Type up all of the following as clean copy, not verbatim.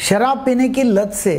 शराब पीने की लत से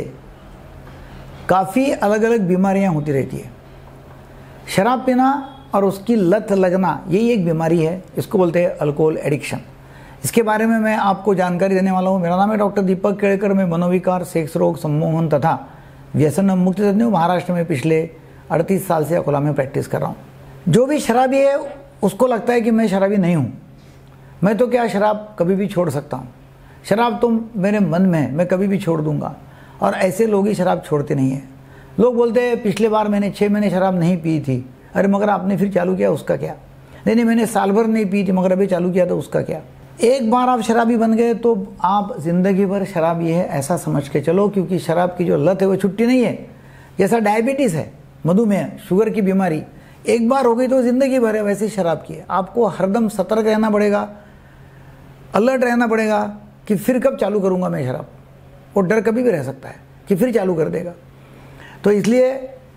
काफ़ी अलग अलग बीमारियां होती रहती है। शराब पीना और उसकी लत लगना यही एक बीमारी है, इसको बोलते हैं अल्कोहल एडिक्शन। इसके बारे में मैं आपको जानकारी देने वाला हूँ। मेरा नाम है डॉक्टर दीपक केड़कर। मैं मनोविकार, सेक्स रोग, सम्मोहन तथा व्यसन मुक्ति तज्ञ हूँ। महाराष्ट्र में पिछले 38 साल से अकोला में प्रैक्टिस कर रहा हूँ। जो भी शराबी है उसको लगता है कि मैं शराबी नहीं हूँ, मैं तो क्या शराब कभी भी छोड़ सकता हूँ, शराब तो मेरे मन में है, मैं कभी भी छोड़ दूंगा। और ऐसे लोग ही शराब छोड़ते नहीं हैं। लोग बोलते हैं पिछले बार मैंने 6 महीने शराब नहीं पी थी। अरे मगर आपने फिर चालू किया, उसका क्या? नहीं मैंने साल भर नहीं पी थी मगर अभी चालू किया तो उसका क्या? एक बार आप शराबी बन गए तो आप जिंदगी भर शराबी है ऐसा समझ के चलो, क्योंकि शराब की जो लत है वो छुट्टी नहीं है। जैसा डायबिटीज़ है, मधुमेह, शुगर की बीमारी एक बार हो गई तो जिंदगी भर है, वैसे शराब की है। आपको हरदम सतर्क रहना पड़ेगा, अलर्ट रहना पड़ेगा कि फिर कब चालू करूंगा मैं शराब। वो डर कभी भी रह सकता है कि फिर चालू कर देगा। तो इसलिए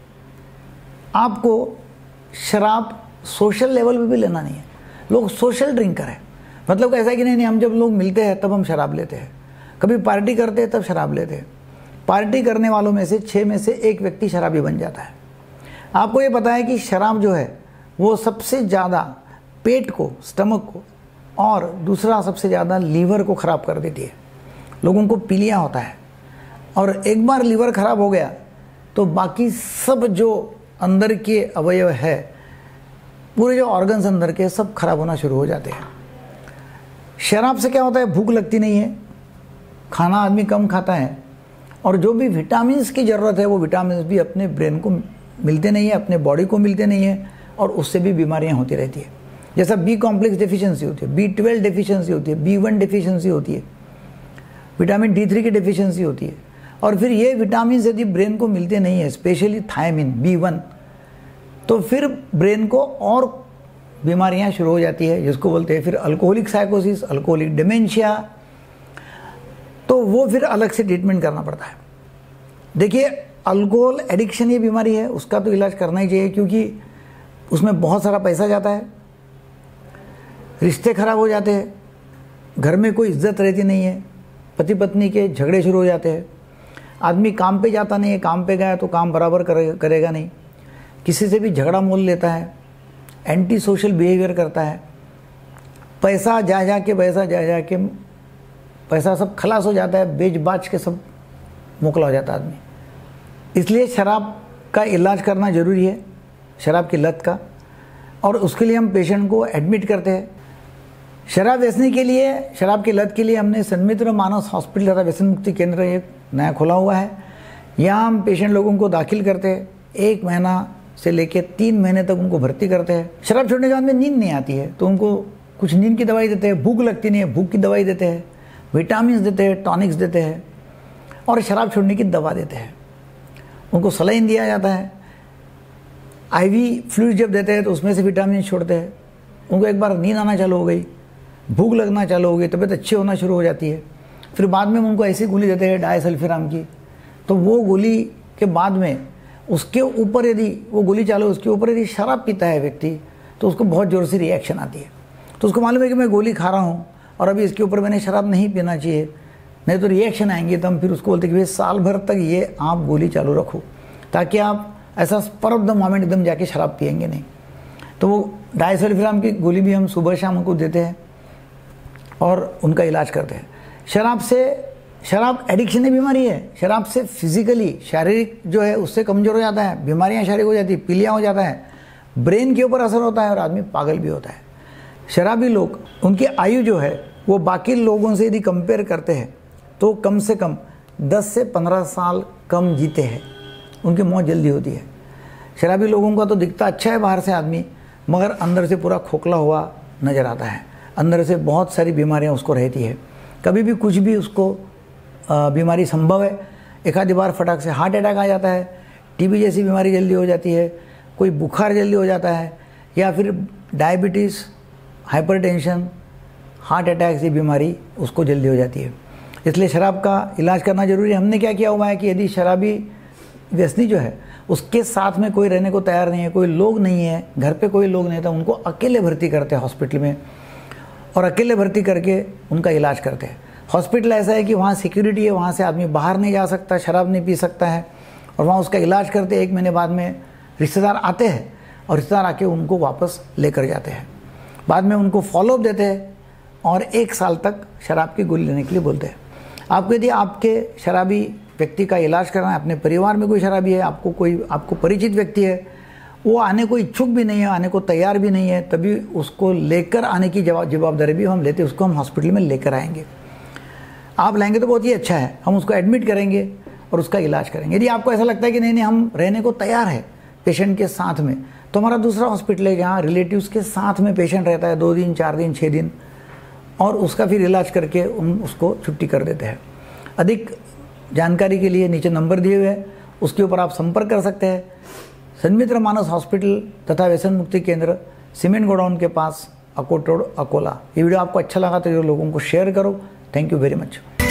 आपको शराब सोशल लेवल पे भी लेना नहीं है। लोग सोशल ड्रिंकर है, मतलब कैसा है कि नहीं हम जब लोग मिलते हैं तब हम शराब लेते हैं, कभी पार्टी करते हैं तब शराब लेते हैं। पार्टी करने वालों में से 6 में से 1 व्यक्ति शराबी बन जाता है। आपको ये पता है कि शराब जो है वो सबसे ज़्यादा पेट को, स्टमक को, और दूसरा सबसे ज़्यादा लीवर को ख़राब कर देती है। लोगों को पीलिया होता है, और एक बार लीवर ख़राब हो गया तो बाकी सब जो अंदर के अवयव है, पूरे जो ऑर्गन्स अंदर के, सब खराब होना शुरू हो जाते हैं। शराब से क्या होता है, भूख लगती नहीं है, खाना आदमी कम खाता है, और जो भी विटामिन्स की ज़रूरत है वो विटामिन्स भी अपने ब्रेन को मिलते नहीं है, अपने बॉडी को मिलते नहीं है, और उससे भी बीमारियां होती रहती है। जैसा बी कॉम्प्लेक्स डेफिशिएंसी होती है, B12 डेफिशिएंसी होती है, B1 डेफिशिएंसी होती है, विटामिन D3 की डेफिशिएंसी होती है। और फिर ये विटामिन यदि ब्रेन को मिलते नहीं है, स्पेशली थायमिन B1, तो फिर ब्रेन को और बीमारियां शुरू हो जाती है, जिसको बोलते हैं फिर अल्कोहलिक साइकोसिस, अल्कोहलिक डिमेंशिया। तो वो फिर अलग से ट्रीटमेंट करना पड़ता है। देखिए, अल्कोहल एडिक्शन ये बीमारी है, उसका तो इलाज करना ही चाहिए, क्योंकि उसमें बहुत सारा पैसा जाता है, रिश्ते खराब हो जाते हैं, घर में कोई इज्जत रहती नहीं है, पति पत्नी के झगड़े शुरू हो जाते हैं, आदमी काम पे जाता नहीं है, काम पे गया तो काम बराबर करेगा नहीं, किसी से भी झगड़ा मोल लेता है, एंटी सोशल बिहेवियर करता है, पैसा जा के पैसा सब खलास हो जाता है, बेच बाच के सब मोकला हो जाता है आदमी। इसलिए शराब का इलाज करना ज़रूरी है, शराब की लत का, और उसके लिए हम पेशेंट को एडमिट करते हैं। शराब व्यसनी के लिए, शराब की लत के लिए हमने सन्मित्र मानस हॉस्पिटल तथा व्यसन मुक्ति केंद्र एक नया खोला हुआ है। यहाँ हम पेशेंट लोगों को दाखिल करते हैं, 1 महीना से लेकर 3 महीने तक उनको भर्ती करते हैं। शराब छोड़ने के बाद में नींद नहीं आती है तो उनको कुछ नींद की दवाई देते हैं, भूख लगती नहीं है, भूख की दवाई देते हैं, विटामिन देते हैं, टॉनिक्स देते हैं, और शराब छोड़ने की दवा देते हैं। उनको सलाइन दिया जाता है, IV फ्लूइड जब देते हैं तो उसमें से विटामिन छोड़ते हैं। उनको एक बार नींद आना चालू हो गई, भूख लगना चालू हो गई, तबीयत अच्छी होना शुरू हो जाती है, फिर बाद में हम उनको ऐसी गोली देते हैं डायसल्फिराम की। तो वो गोली के बाद में उसके ऊपर यदि वो गोली चालू, उसके ऊपर यदि शराब पीता है व्यक्ति तो उसको बहुत ज़ोर से रिएक्शन आती है। तो उसको मालूम है कि मैं गोली खा रहा हूँ और अभी इसके ऊपर मैंने शराब नहीं पीना चाहिए, नहीं तो रिएक्शन आएंगे। तो हम फिर उसको बोलते हैं कि भाई साल भर तक ये आप गोली चालू रखो, ताकि आप ऐसा स्पर ऑफ द मोमेंट एकदम जाके शराब पिएंगे नहीं। तो वो डायसल्फिराम की गोली भी हम सुबह शाम उनको देते हैं और उनका इलाज करते हैं। शराब एडिक्शन की बीमारी है। शराब से फिजिकली, शारीरिक जो है उससे कमज़ोर हो जाता है, बीमारियां शारीरिक हो जाती है, पीलिया हो जाता है, ब्रेन के ऊपर असर होता है और आदमी पागल भी होता है। शराबी लोग, उनकी आयु जो है वो बाकी लोगों से यदि कंपेयर करते हैं तो कम से कम 10 से 15 साल कम जीते हैं, उनकी मौत जल्दी होती है। शराबी लोगों का तो दिखता अच्छा है बाहर से आदमी, मगर अंदर से पूरा खोखला हुआ नज़र आता है, अंदर से बहुत सारी बीमारियां उसको रहती है। कभी भी कुछ भी उसको बीमारी संभव है। एक आधी बार फटाक से हार्ट अटैक आ जाता है, TB जैसी बीमारी जल्दी हो जाती है, कोई बुखार जल्दी हो जाता है, या फिर डायबिटीज़, हाइपरटेंशन, हार्ट अटैक से बीमारी उसको जल्दी हो जाती है। इसलिए शराब का इलाज करना जरूरी है। हमने क्या किया हुआ है कि यदि शराबी व्यसनी जो है उसके साथ में कोई रहने को तैयार नहीं है, कोई लोग नहीं है, घर पे कोई लोग नहीं था, उनको अकेले भर्ती करते हैं हॉस्पिटल में, और अकेले भर्ती करके उनका इलाज करते हैं। हॉस्पिटल ऐसा है कि वहाँ सिक्योरिटी है, वहाँ से आदमी बाहर नहीं जा सकता, शराब नहीं पी सकता है, और वहाँ उसका इलाज करते 1 महीने बाद में रिश्तेदार आते हैं और रिश्तेदार आके उनको वापस लेकर जाते हैं, बाद में उनको फॉलोअप देते हैं और 1 साल तक शराब की गोली लेने के लिए बोलते हैं। आपको यदि आपके शराबी व्यक्ति का इलाज करना है, अपने परिवार में कोई शराबी है, आपको परिचित व्यक्ति है, वो आने को इच्छुक भी नहीं है, आने को तैयार भी नहीं है, तभी उसको लेकर आने की जवाबदारी भी हम लेते हैं। उसको हम हॉस्पिटल में लेकर आएंगे। आप लाएंगे तो बहुत ही अच्छा है, हम उसको एडमिट करेंगे और उसका इलाज करेंगे। यदि आपको ऐसा लगता है कि नहीं हम रहने को तैयार है पेशेंट के साथ में, तो हमारा दूसरा हॉस्पिटल है जहाँ रिलेटिव्स के साथ में पेशेंट रहता है 2 दिन, 4 दिन, 6 दिन, और उसका फिर इलाज करके उसको छुट्टी कर देते हैं। अधिक जानकारी के लिए नीचे नंबर दिए हुए हैं, उसके ऊपर आप संपर्क कर सकते हैं। सन्मित्र मानस हॉस्पिटल तथा व्यसन मुक्ति केंद्र, सीमेंट गोडाउन के पास, अकोट रोड, अकोला। ये वीडियो आपको अच्छा लगा तो लोगों को शेयर करो। Thank you very much.